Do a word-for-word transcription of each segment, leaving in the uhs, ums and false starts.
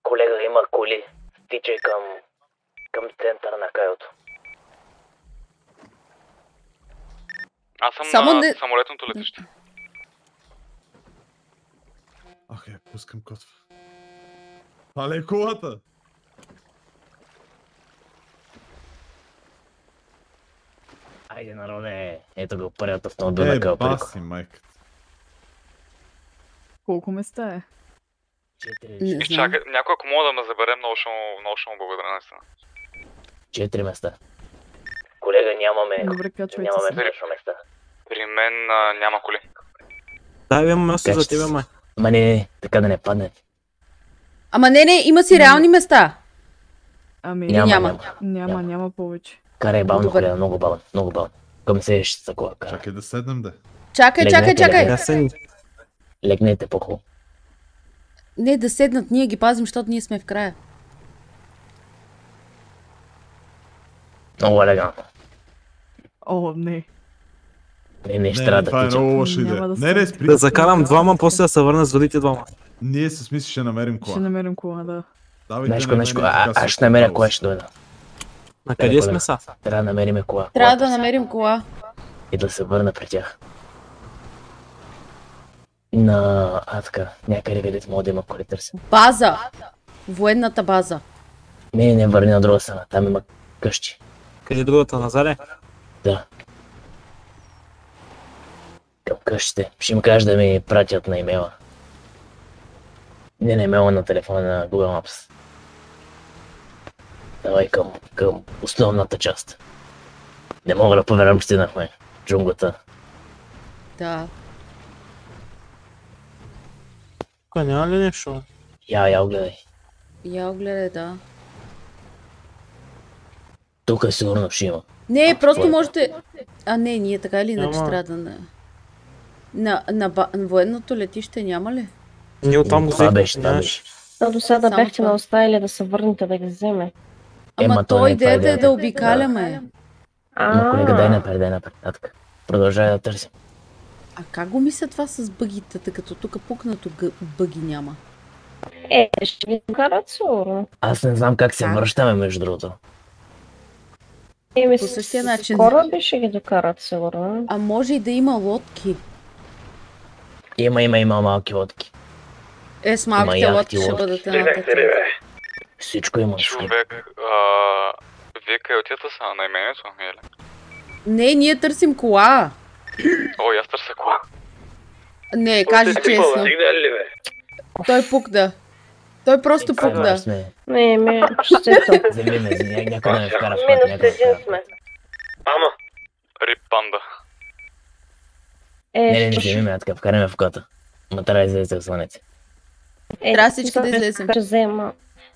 Колега, има коли. Тичай към, към центъра на Кайото. Аз съм Само на не... самолетното летище. Ах, я пускам котва. Това ли е колата? Айде, народе, ето го първият автомобил Е, на Калприко. баси, майката. Колко места е? Четири, Не И знам. чакай, някой ако мога да ме забере, много ще му, много ще му благодаря наистина. четири места. Колега, нямаме... Добре, качвайте Нямаме се. срещу места. При мен а, няма коли. Да, имам място за Качте тебе, се. май. Ама не, не, така да не падне. Ама не, не, има си реални места. Ами Няма, няма. няма. няма, няма повече. Карай бавно, Добре. колега, много бавно, много бавно. Към следващата кола, карай. Чакай да седнем, да. Чакай, чакай, Легнете, чакай. легнете. Да се... Легнете по-хубаво. Не, да седнат, ние ги пазим, защото ние сме в края. Много елегантно. О, не. Не, не, ще Не, трябва не, това да е тичам. много лоша Няма идея. да Не, не, се- спри. Да закарам двама, после да се върна с другите двама. Ние с мисли ще намерим кола. Ще намерим кола, да. Давайте Нещо, на мен нещо, и а, така аз се ще намеря оправя. кола, ще дойда. На къде Трябва сме да- са? Трябва да намерим кола. Трябва колата да намерим кола. и да се върна при тях. На... А, така, някъде където мога да има коли търсим. База. Военната база. Не, не, върни на друга страна, там има къщи. Къде е другата, назаде? Да. Към къщите. Ще им кажа да ми пратят на имейла. Не на имейла, на телефона на Google Maps. Давай към, към основната част. Не мога да повярвам, стигнахме. Джунглата. Да. Тук няма ли нещо? Я, я, гледай. Я гледай, да. Тук е сигурно ще има. Не, просто Воен- можете... А не, ние така или иначе Няма. трябва да... На, на, на, ба... на военното летище няма ли? Ние оттам го Това взехме. беше, това знаеш. беше. То до сега Само бяхте това. ме оставили да се върнете да ги вземе. Ама Ема, то то не е това идеята е идеята. да обикаляме. Ама колега, дай напред, дай напред. Натък. Продължай да търсим. А как го мисля това с бъгите, тъй като тук пукнато гъ... бъги няма? Е, ще ви докарат сигурно. Аз не знам как се Как? връщаме, между другото. Еми, По с- същия с начин. кораби ще ги докарат сигурно. А може и да има лодки. Има, има, има малки лодки. Е, с малките яхти, лодки ще лодки. бъдат една такава. Всичко има. Човек, а... Вие кайотията са на имението, или? Не, ние търсим кола. О, и аз търся кола. Не, кажи честно. Той пукна. Той просто пукна. Сме. Не, ми, честито. Вземи ме, вземи, някой да ме вкара в път. Минус някой да ме вкара един в сме. Ама. Рип панда. Е, Не, не, не, ще- вземи ме, така, вкарай ме в кота. Ма трябва да излезете в слънце. е, Трябва всички да ще излезем. взема.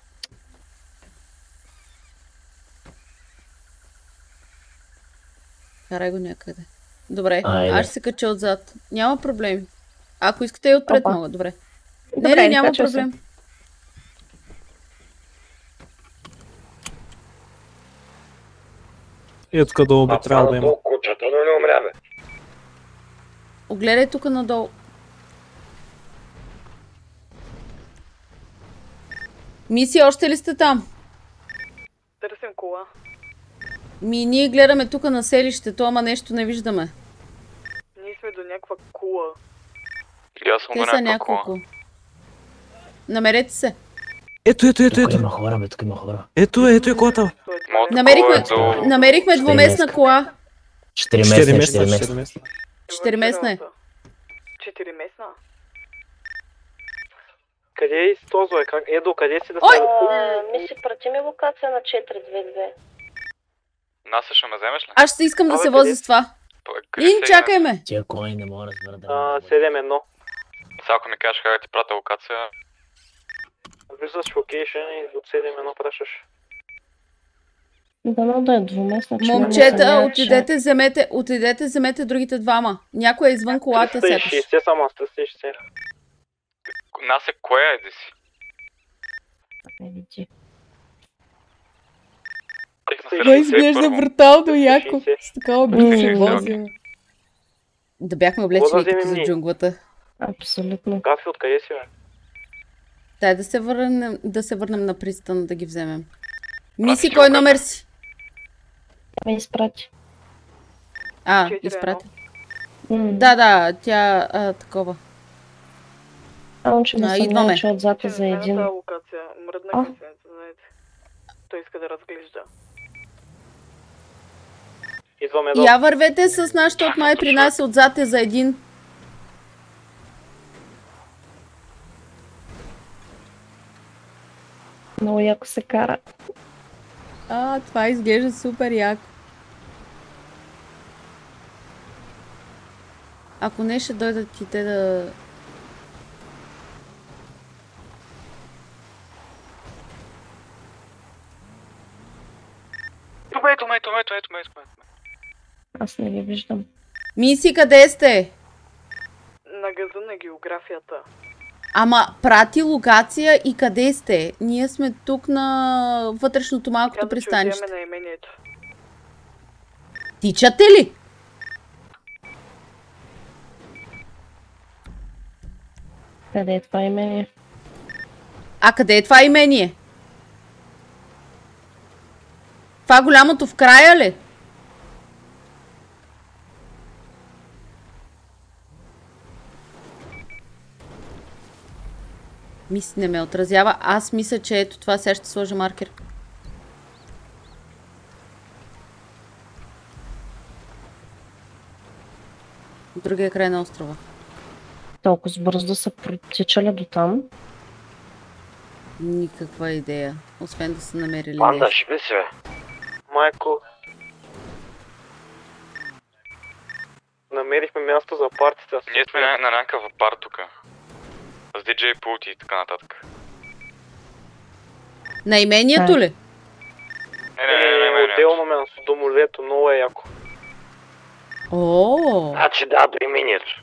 Карай го някъде. Добре, Айде. аз ще се кача отзад. Няма проблем. Ако искате и отпред Опа. мога, добре. Не, Добре, не, няма качвам се. проблем. И тук долу би трябвало да има. Кучето да не умря, бе. Огледай тук надолу. Мисия, още ли сте там? Търсим кола. Ми, ние гледаме тук на селището, ама нещо не виждаме. Ние сме до някаква кула. И аз съм Те до са някаква кола. няколко. Намерете се. Ето, ето, ето, Тук ето. има хора, бе, тук има хора. Ето, ето е колата. Моето Намерихме, кола е до... намерихме двуместна кола. Четири Четири места, места, четири четири места. места. Четириместна е. Четириместна? Къде е изтозо, е? Как... Едо, къде си да Ой! се... А, ми си прати ми локация на четири две две. Наса ще ме вземеш ли? Аз ще искам да Абе, се къде возя с това. Той е къде Ин, сега? чакай ме. Тия коли не мога да разбера да... А, седем едно. Сега ако ми кажеш как да ти пратя локация, Виждаш локейшн и от седем едно пращаш. Дано да е двуместна. че не Момчета, се отидете, вземете, отидете, вземете другите двама. Някой е извън колата, триста и сякаш. шейсет само, с триста и шейсет. Наса, кое е еди си? Не види. Това изглежда брутално яко. С такава бих се М. возила. Да бяхме облечени Какво да като вземем за ние? джунглата. Абсолютно. Гафи, откъде си, бе? Дай да се върнем, да се върнем на пристан да ги вземем. Миси, ти кой го номер си? Ме изпрати. А, Четири, изпрати. М. Да, да, тя а, такова. Само, че А, не идваме. съмнявам, че отзад Че е не за сме на един. тази локация. Мръдна А? късенца, знаете. Той иска да разглежда. Идваме до... Я вървете с нас, защото май при нас отзад е за един. Много яко се кара. А, това изглежда супер яко. Ако не, ще дойдат и те да... Ето ме, ето ме, ето ме, ето ме, ето ме, ето ме. Аз не ги виждам. Миси, къде сте? На газа на географията. Ама прати локация и къде сте? Ние сме тук на вътрешното малкото Каза, че пристанище. отиваме на имението. Тичате ли? Къде е това имение? А къде е това имение? Това голямото в края ли? Мисли не ме отразява. Аз мисля, че ето това сега ще сложа маркер. Другия край на острова. Толкова бързо да са протичали до там. Никаква идея. Освен да са намерили Банда, нещо. живи се. Майко. Намерихме място за партията. Ние сме на, на някакъв бар тука. С диджей пулти и така нататък. На имението Да. ли? Не, не, не, не, не, не. Отделно място, домолето, много е яко. О, Значи да, до имението.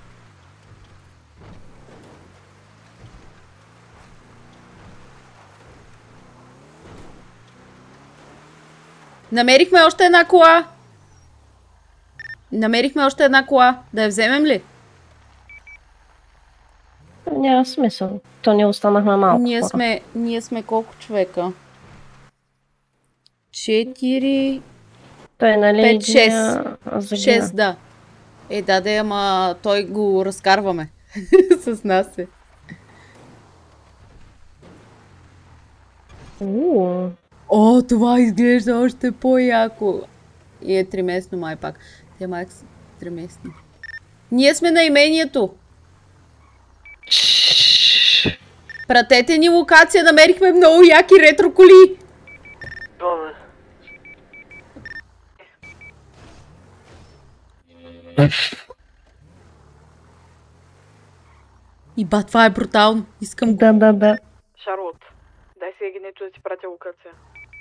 намерихме още една кола. Намерихме още една кола. Да я вземем ли? Няма смисъл. То ние останахме малко Ние хора. сме, ние сме колко човека? Четири, Той нали пет, единия загина. шест, да. Е, да, да, ама той го разкарваме. С нас е. Уу, О, това изглежда още по-яко. И е триместно май пак. Те май са триместни. Ние сме на имението. Пратете ни локация, намерихме много яки ретро коли. Идваме. И ба, това е брутално. Искам го. Да, да, да. Шарлот, дай си егенето да ти пратя локация.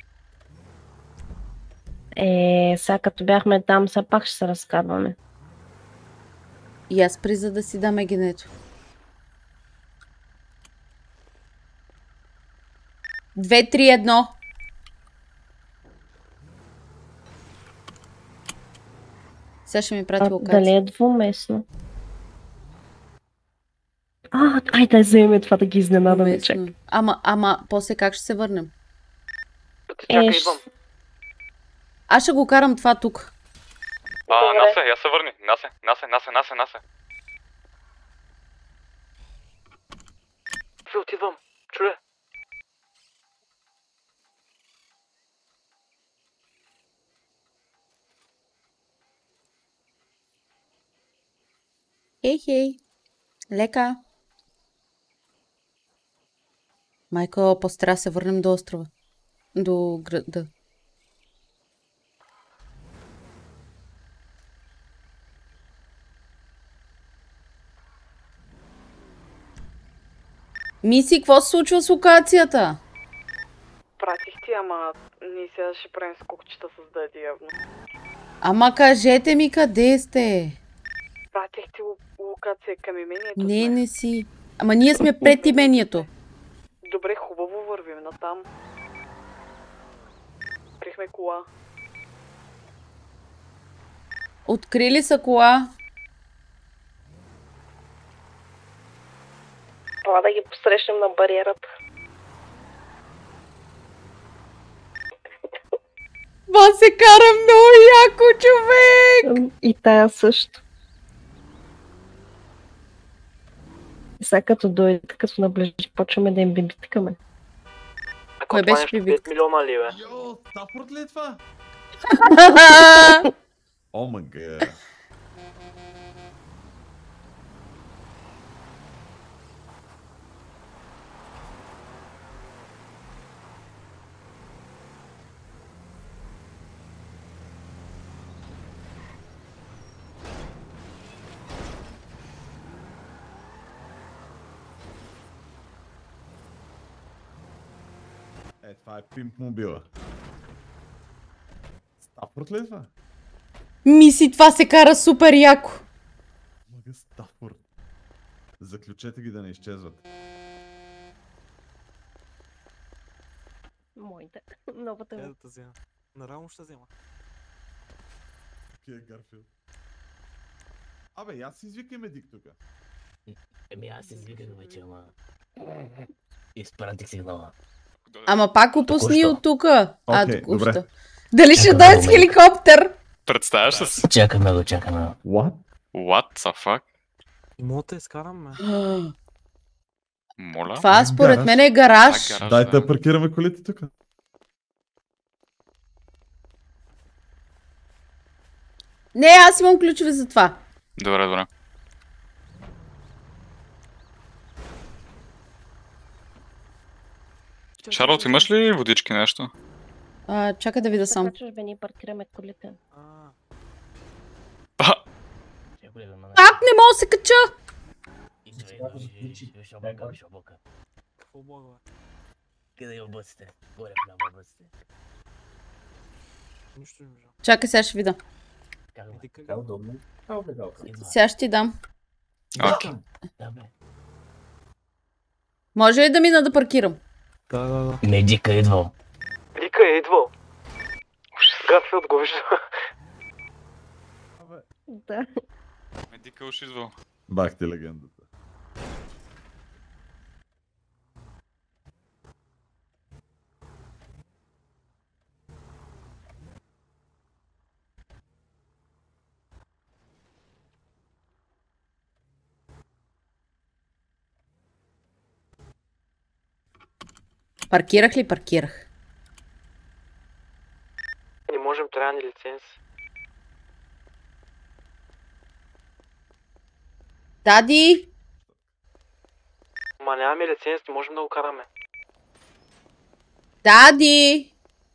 Е, сега като бяхме там, все пак ще се разкарваме. И аз приза да си дам егенето. Две, три, едно. Сега ще ми прати А, локация. дали е двуместно? А, ай да вземем това да ги изненадаме, Уместно. чак. Ама, ама, после как ще се върнем? Чакай, Е, идвам. Аз ще го карам това тук. А, Добре. Насе, я се върни. Насе, Насе, Насе, Насе, Насе. Се отивам. Чуе. Хей, хей. Лека. Майко, после трябва да се върнем до острова. До града. Миси, какво се случва с локацията? Пратих ти, ама ние сега ще правим скокчета с дади явно. Ама кажете ми къде сте. Пратих ти ло- локация към имението. Не, сме. не си. Ама ние сме пред имението. Добре, хубаво вървим натам. Прихме кола. Открили са кола. Ела да ги посрещнем на бариерата. Това се кара много яко, човек! И тая също. И сега като дойде, като наближи, почваме да им бибиткаме. Кой беше бибитка? пет милиона ли, бе? Йо, Стафорд ли е това? О, мага. Е, това е пимп мобила. Стафорд ли е това? Миси, това се кара супер яко. Мага Стафорд. Заключете ги да не изчезват. Моите. Новата Къде ми. да взема? Наравно ще взема. Кие Гарфилд. Абе, аз си извикай медик тука. Еми аз извиках вече, ама... Изпратих сигнала. Ама пак опусни Току-що. от тука. А, Окей, току-що. добре. Дали ще Чакам дойде с момент. хеликоптер? Представяш ли си? Чакаме го, чакаме го. What? What the fuck? И мога да изкарам, ме. Моля? Това според Гараж. мен е гараж. А, гараж, Дайте да. да паркираме колите тука. Не, аз имам ключове за това. Добре, добре. Шарлот, имаш ли водички нещо? А, чакай да видя сам. Закачваш, бе, ние паркираме колите. А, А, Чакай, бе, мана. Как не мога да се кача? Идвай, идвай, ще облака, ще облака. какво блага, бе? Къде е облаците? Горе в ляво облаците. Нищо не виждам. Чакай, сега ще видя. Как бе? Иди къде? Идва. Сега ще ти дам. окей. Да, бе. Може ли да мина да паркирам? Да, да, да. Медика идвал. Вика е идвал. Гарфилд го вижда. Да. Медика уж извал. Бах ти легендата. Паркирах ли? Паркирах. Не можем, трябва ни лиценз. Дади! Ма нямаме лиценз, не можем да го караме. Дади!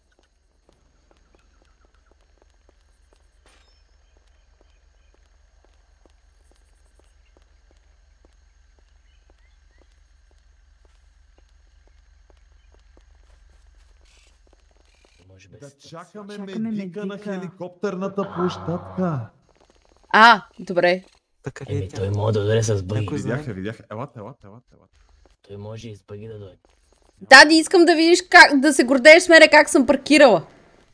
Може без Да стъпци. чакаме Чакаме медика на медика. хеликоптерната площадка. А, добре. Така Еми, ли е тя? той може да дойде с бъги. Някой знае. Видяха, видяха. Елате, елате, елате, елате. Той може и с бъги да дойде. Дади, искам да видиш как, да се гордееш с мене как съм паркирала.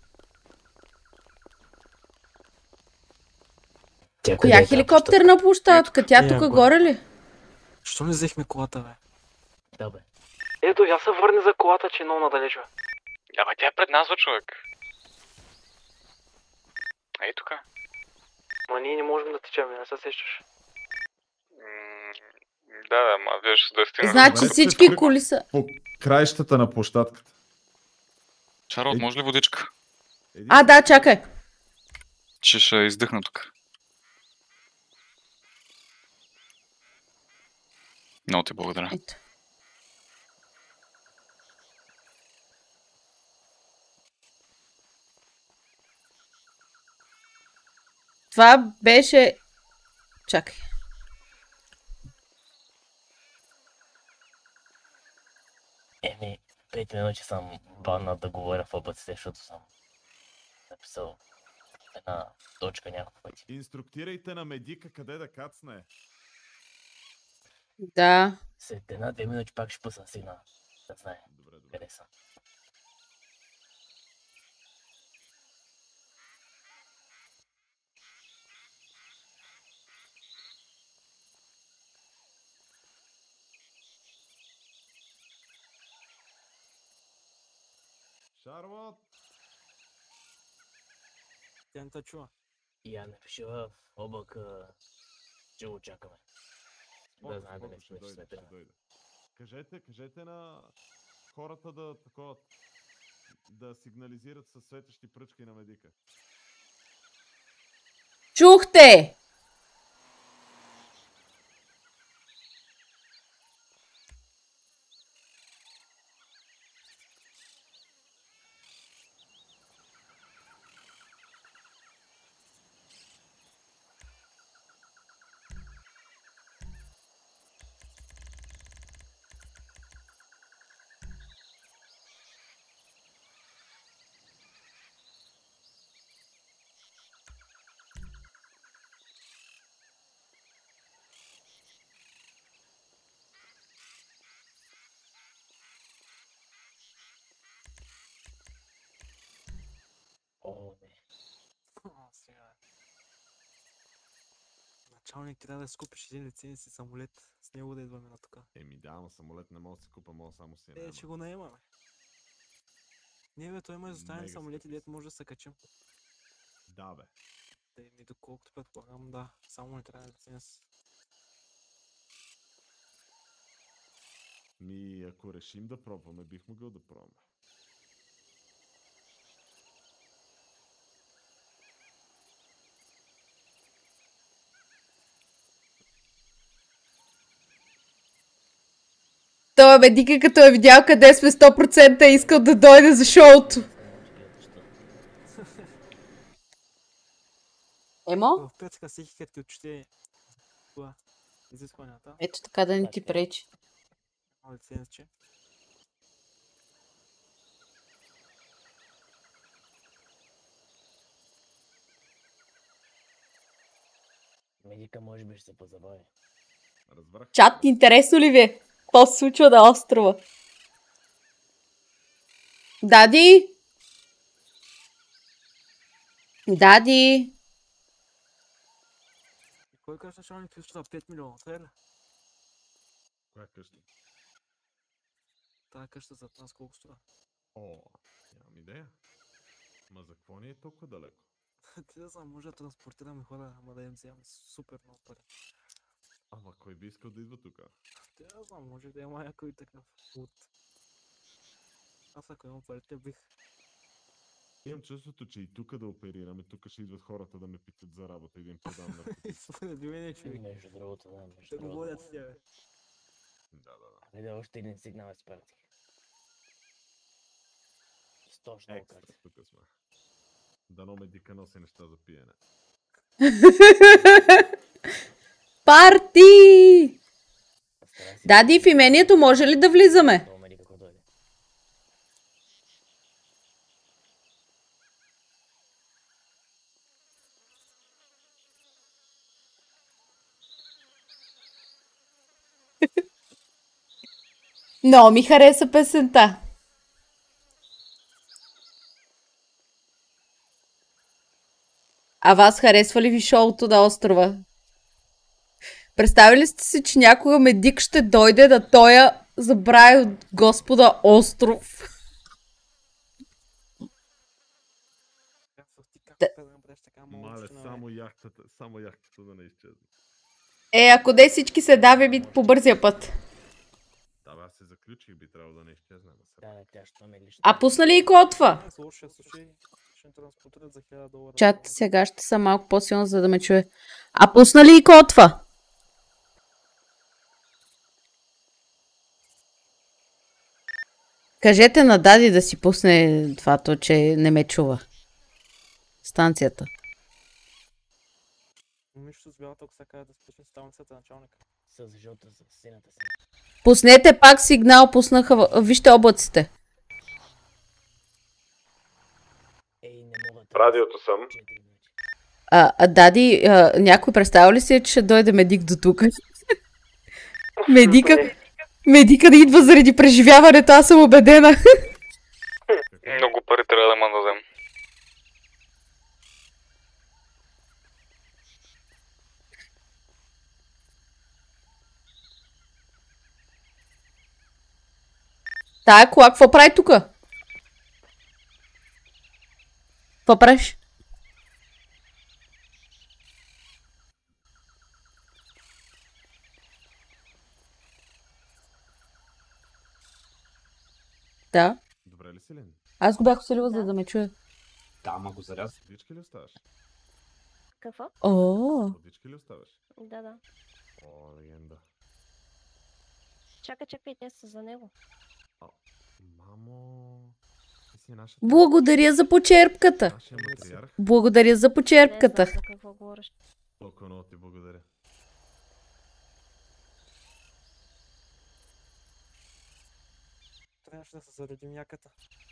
Тя къде Коя е тази хеликоптерна площадка? Тя Е, тук ако- горе ли? Що не взехме колата, бе? площадка? Да, бе. Ето, я се върне за колата, че е много надалеч, бе. Абе, тя е пред нас, бе, човек. Ей тук. Ма ние не можем да течем, не се сещаш. М, Да, да, ма вие ще да стигнете. Значи добре, всички добре. коли са... По краищата на площадката. Шарлот, може ли водичка? Един- А, да, чакай. Че ще издъхна тук. Много ти благодаря. Ето. Това беше... Чакай. Еми, пет минути съм банал да говоря в облаците, защото съм написал една точка няколко пъти. Инструктирайте на медика къде да кацне. Да. След една-две минути пак ще пусна сигнал. Да знае Добре, добре. къде съм. Шарлот! Тя не те чува. Я напиши в облака, че го чакаме. Да знае да не ще сме, че дойде, сме ще тръгнали. дойде. Кажете, кажете на хората да такова, да сигнализират със светещи пръчки на медика. Чухте! О, не. А, сега. Началник, трябва да скупиш един лиценз и самолет. С него да идваме на тук. Еми да, ама самолет не мога да си купа, мога само си Е, ще го наемаме. Не бе, той има изоставени Мега самолети, скъпи дето са. може да се качим. Да, бе. Те ми доколкото предполагам, да. Само не трябва лиценз. Ми, ако решим да пробваме, бих могъл да пробваме. Той медика, като е видял къде сме сто процента, е искал да дойде за шоуто. Емо? В пецка всеки като ти отчете това изискванията, Ето така да не ти пречи. на лицензче. Медика може би ще се позабави. Разбрах. Чат, интересно ли ви е? Какво се случва на острова? Дади? Дади? И кой каже началник ти струва пет милиона? Това е ли? Коя къща? Тая къща зад нас колко струва? О, нямам идея. Ма за какво ни е толкова далеко? Ти да знам, може да транспортираме хора, ама да им вземем супер много пари. Ама кой би искал да идва тук? Ти да знам, може да има някой такъв от... Аз ако имам парите бих... Имам чувството, че и тук да оперираме, тук ще идват хората да ме питат за работа и да им подам на Според мен човек. Между другото, да, между Ще го другото. водят с тебе. Да, да, да. Айде още един сигнал изпратих. Източно Екстра, карта. тук сме. Дано медика носи неща за пиене. Парти! Старай се. Дади, в имението може ли да влизаме? Това медика, ако дойде. Много ми хареса песента. А вас харесва ли ви шоуто на острова? Представили сте си, че някога медик ще дойде да тоя забрави от Господа остров? Казвах ти как Да. да направиш така малко Мале, нищо на само яхтата, само яхтата да не изчезне. Е, ако де всички се дави ми по бързия път. Да, бе, аз се заключих, би трябвало да не изчезне. ама сега. Да, тя ще ме лично. А пусна ли и котва? В лошия случай ще ни транспортират за хиляда долара. Чат, сега ще съм малко по-силно, за да ме чуе. А пусна ли и котва? Кажете на Дади да си пусне това, то, че не ме чува. Станцията. Момичето с бялата коса каза да спусне станцията началника. С жълта, с сината си. Пуснете пак сигнал, пуснаха... в- Вижте облаците. Ей, не мога. Радиото съм. Четири минути. А, а Дади, а, някой представя ли си, че ще дойде медик до тук? Медика... Медика да идва заради преживяването, аз съм убедена. Много пари трябва да ма дадем. Тая кола, какво прави тука? Какво правиш? Да. Добре ли си, Лен? Аз го бях усилила, за да ме чуе. Да, ма го заряз. Водички ли оставаш? Какво? О, Водички ли оставаш? Да, да. О, легенда. Чакай, чакай, те са за него. Мамо... Ти си нашата... благодаря за почерпката. Нашия матриарх. Благодаря за Не почерпката. знам за какво говориш. Толкова много ти благодаря. Трябваше да се заредим яката.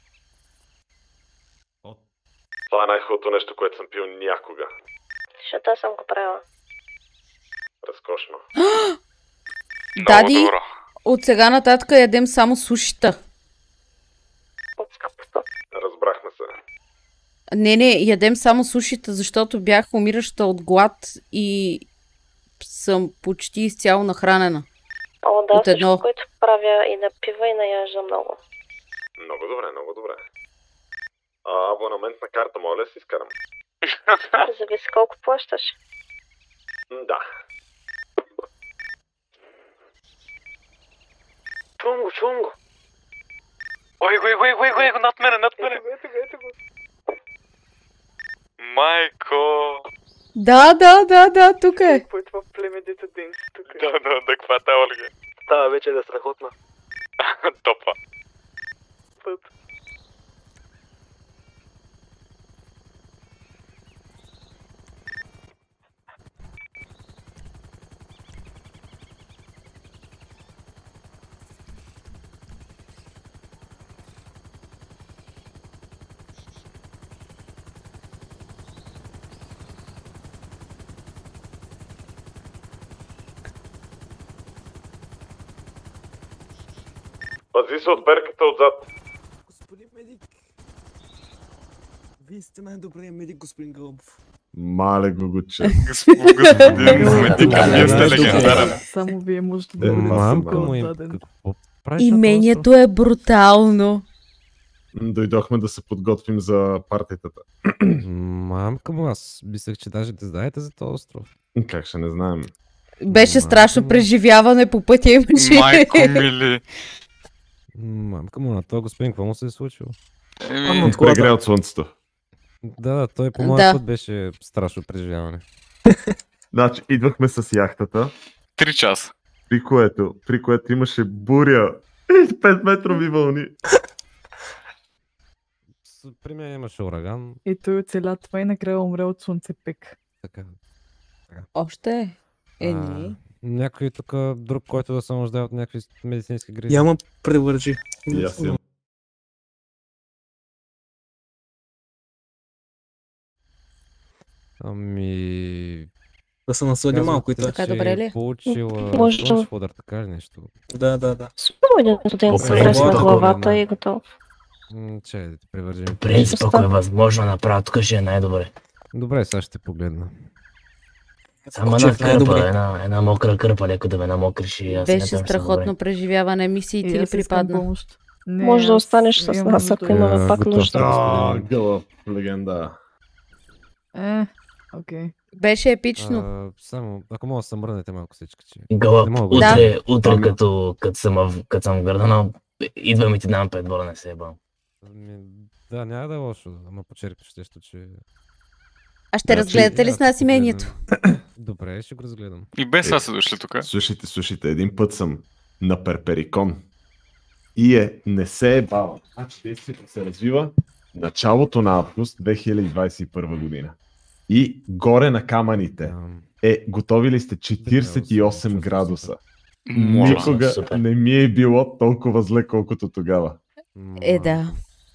О, това е най-хубавото нещо, което съм пил някога. Защото аз съм го правила. Разкошно. Дади, Много добро. от сега нататък ядем само сушита. От скъпото. Разбрахме се. Не, не, ядем само сушита, защото бях умираща от глад и съм почти изцяло нахранена. О, да, От едно. всичко, което правя и на пива и наяжда много. Много добре, много добре. А, абонаментна карта, моля да си изкарам. Зависи колко плащаш. Да. Чувам го, чувам го. Ой, ой, ой, ой, ой, над мене, над мене. Ето го, ето го. Майко. Да, да, да, да, тук е. Какво е това племе, дето ден си тук? Да, да, да, каква е Олга? Става вече да е страхотна. Топа. Път. Пази се от перката отзад. Господин медик. Вие сте най-добрият медик, господин Гълбов. Мале гугуче. Господин медик, вие сте легендарен. Само вие можете Е, да го мамка насипка му от е, заден. Какво правиш? Имението е брутално. Дойдохме да се подготвим за партитата. Мамка му, аз мислех, че даже не знаете за този остров. Как ще не знаем? Беше страшно преживяване по пътя имаше. Майко мили. Мамка му, на този господин, какво му се е случило? Еми, Прегря от слънцето. Да, да, той по Да. моя път беше страшно преживяване. Значи, идвахме с яхтата, три часа. при което, при което имаше буря и пет метрови вълни. С- При мен имаше ураган, И той оцеля това и накрая умре от слънцепек. така. Още е. Е, А, не. Някой тук друг, който да се нуждае от някакви медицински грижи. Яма превържи. И аз имам. Ами... Да се наслади казвате, малко и това. Така, че добре ли? е получила Може. слънчев удар, така ли нещо? Да, да, да. Свободен студент Добре, се връща на добре, главата добре. и готов. М, Че, да ти привържим. В принцип, ако е възможно направо, тук ще е най-добре. Добре, сега ще погледна. Само Че е една най-добре. кърпа, една, една мокра кърпа, леко да ме намокриш и аз Беше смятам, че съм страхотно добре. преживяване. Мисии ти ли аз искам припадна? помощ. Не, Може да аз останеш с имам нас, ако нужда. имаме Е, пак готов нужда. съм. А, гълъб, легенда. Е, окей. Беше епично. А, само, ако мога да се мръднете малко всички, че... Гълъб, Не мога. утре, утре Ами- като, като, съм, в- като съм в града, но идвам и ти дам пет бора, не се ебам. Ами, да, няма да е лошо, ама почерпиш нещо, че... А ще Значи, разгледате ли аз с нас ще имението? погледна. Добре, ще го разгледам. И без нас са дошли тук. Слушайте, слушайте, един път съм на Перперикон. И е, не се е бавал. Значи действието се развива началото на август две хиляди двадесет и първа година. И горе на камъните Ам, е, готови ли сте четиридесет и осем Чувствам се градуса? Моля. Никога Супер. не ми е било толкова зле, колкото тогава. Е, да.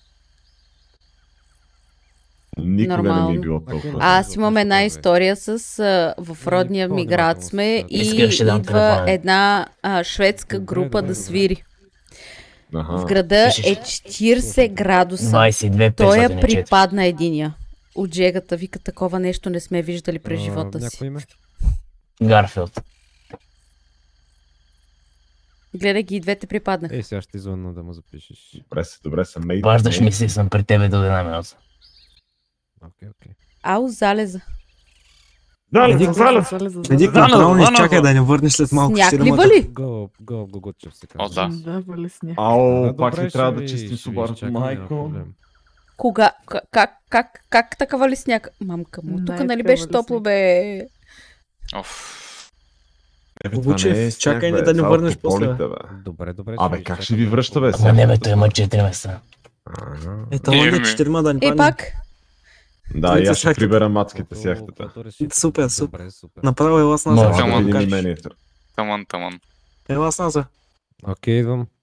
Никога не ми е Нормално. било толкова зле. Аз имам една история с... А, в родния ми град сме и Искам, ще дам идва телефона. една а, шведска Добре, група добре, да добре. свири. В Аха. града Пишеш. е четиридесет градуса. двадесет и две Той я петстотин и четири. припадна единия. От жегата вика, такова нещо не сме виждали през А, живота си. Някой име? Гарфилд. Гледай ги, и двете припаднаха. Ей, сега ще извънна да му запишеш. Добре се, добре се. Мейт, Обаждаш мейт. ми се и съм при тебе до една минута. Окей, окей. Ау, залеза. Залеза, залеза! Еди, контрол ни чакай да не върнеш след малко. Сняг ще ли ремонта. вали? Го, го, го, го, че се О, казва. да. Да, вали сняг. Ау, Да, пак добре, ли трябва ще да ви- чистим ще ви Субарото, изчакам, няма майко? проблем. Кога? К- Как, как, как такава ли сняг? Мамка му, тук Най-такава нали беше ли топло, сняг? бе? Оф. Е, бе, Обучев, това не е сняг, чакай бе, ни да ни това е върнеш тополите, после. бе. Добре, добре. Абе, ви как ще изчакам. ви връща, бе? Ама сега? не бе, той има четири месеца. Ага. Е, това Еми. е четирима да ни И падне. пак, Да, и аз ще чакай. прибера мацките с Каквото- яхтата. каквото решите. Супер, супер. Добре, супер. Направо ела с нас. Може. Може да Ама- видим Кажеш. именията. Таман, таман. Ела с нас. бе. Окей, идвам.